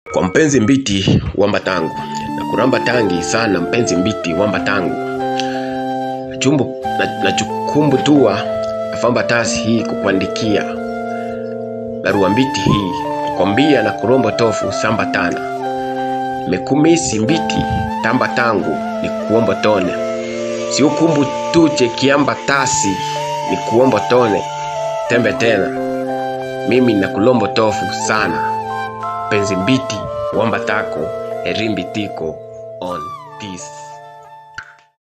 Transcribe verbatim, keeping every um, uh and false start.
Kwa mpenzi mbiti wamba tangu na kuramba tangi sana mpenzi mbiti wamba tangu chumbu na, na chukumbu tuwa afamba tasi hii kukuandikia barua mbiti hii kwambia na kurombo tofu samba tana mekumisi mbiti tamba tangu ni kuombo tone si ukumbu tuche kiamba tasi ni kuombo tone tembe tena mimi na kulombo tofu sana penzi mbiti wamba tako erimbi tiko on this.